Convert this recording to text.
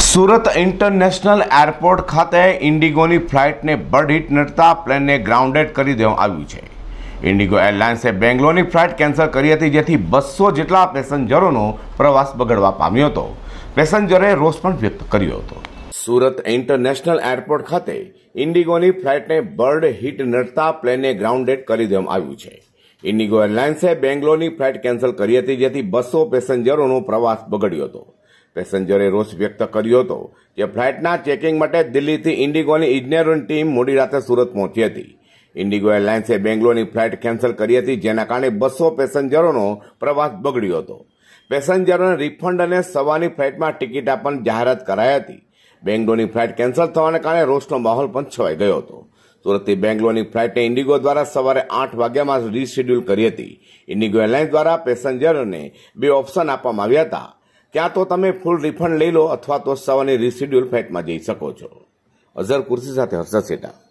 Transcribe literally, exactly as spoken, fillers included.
Surat international airport ખાતે ઇન્ડિગોની ફ્લાઇટને bird hit નડતા પ્લેનને grounded કરી દેવામાં આવ્યું છે। ઇન્ડિગો એરલાઇન્સે બેંગ્લોરની ફ્લાઇટ કેન્સલ કરી હતી, જેથી બસો જેટલા પેસેન્જરોનો પ્રવાસ બગડવા પામ્યો હતો। પેસેન્જરે રોષ પણ વ્યક્ત કર્યો હતો। સુરત ઇન્ટરનેશનલ એરપોર્ટ ખાતે ઇન્ડિગોની ફ્લાઇટને બર્ડ હિટ નડતા પ્લેનને ગ્રાઉન્ડેડ કરી દેવામાં આવ્યું છે। ઇન્ડિગો એરલાઇન્સે બેંગ્લોરની ફ્લાઇટ કેન્સલ કરી હતી, જેથી બસો પેસેન્જરોનો પ્રવાસ બગડ્યો હતો। પેસેન્જરે રોષ વ્યક્ત કર્યો હતો કે ફ્લાઇટના ચેકિંગ માટે દિલ્હીથી ઇન્ડિગોની ઇજનેરોની ટીમ મોડી રાતે સુરત પહોંચી હતી। ઇન્ડિગો એરલાઇન્સે બેંગ્લોરની ફ્લાઇટ કેન્સલ કરી હતી, જેના કારણે બસો પેસેન્જરોનો પ્રવાસ બગડ્યો હતો। પેસેન્જરોને રિફંડ અને સવારની ફ્લાઇટમાં ટિકિટ આપવાની જાહેરાત કરાઈ હતી। બેંગ્લોરની ફ્લાઇટ કેન્સલ થવાને કારણે રોષનો માહોલ પણ છવાઈ ગયો હતો। સુરતથી બેંગ્લોરની ફ્લાઇટને ઇન્ડિગો દ્વારા સવારે આઠ વાગ્યામાં રીશેડ્યુલ કરી હતી। ઇન્ડિગો એરલાઇન્સ દ્વારા પેસેન્જરોને બે ઓપ્શન આપવામાં આવ્યા હતા। ક્યાં તો તમે ફૂલ રિફંડ લઈ લો અથવા તો સવારની રીશેડ્યુલ ફ્લાઇટમાં જઈ શકો છો। અઝર કુર્સી સાથે હર્ષદ સેટા।